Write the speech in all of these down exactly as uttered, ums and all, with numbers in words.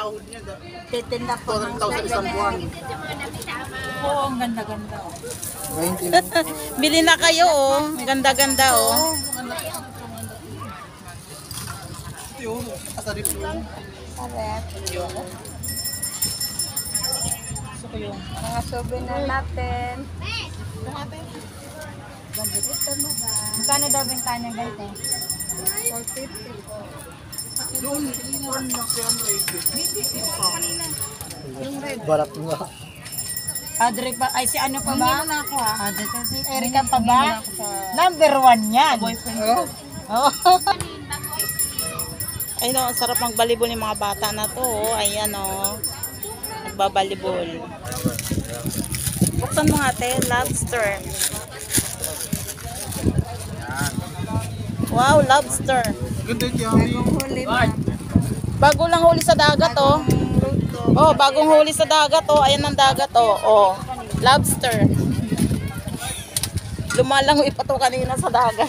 sahod niya. Titinda po ng two hundred thousand isang buwan. Oo, ang ganda-ganda. Bili na kayo, oh. Ang ganda-ganda, oh. Ito yung asarip yung. Correct. Gusto ko yung... Mga souvenir natin. Ito mo ba? Magkano daw benta niya ganito? four fifty po. Doon, doon lang siya ang rate. Yung red. Barat nga. Adre pa, ay si ano pa ba? Hindi mo na ako, ah. Adre kasi. Erika pa ba? Number one yan. Boyfriend ko. Oh. Ay, no, ang sarap magbalibol ng mga bata na to, oh. Ayan, oh. Nagbabalibol. Buksan mo nga, te. Lobster. Wow, lobster. Ganda yung Huli na. Bago lang huli sa dagat, oh. Oh, bagong huli sa dagat, oh. Ayan ang dagat, oh. Oh, lobster. Lumalangoy pa to kanina sa dagat.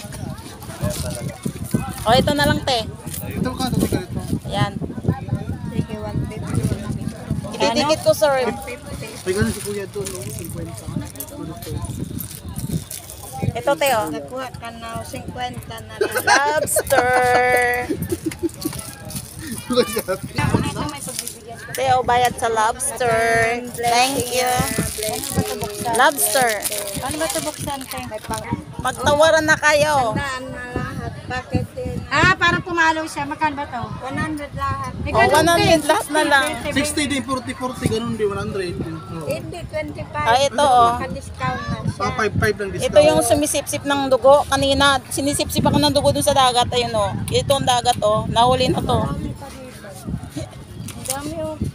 Oh, ito na lang, te. Ito ka, ito ka ito. Ayan. Sige, one fifty. Ididikit ko, sir. May ganun si Kuya doon, no? fifty. Ito, te, oh. Nakuha ka na fifty na lang. Lobster. Te, oh, bayad sa lobster. Thank you. Lobster. Ano ba ito buksan ko? May pang... Magtawaran na kayo. Sandaan na lahat. Bakit din? Ah, para pumalo siya. Magkano ba to? one hundred lahat. Oh, one hundred lahat na lang. sixty din, forty, forty, ganun din, one hundred. Hindi, twenty-five. Ah, ito, oh. Naka-discount na siya. Pang five five lang discount. Ito yung sumisipsip ng dugo. Kanina, sinisipsip ako ng dugo dun sa dagat. Ayun, oh. Ito ang dagat, oh. Nahuli na to. Ang dami oh.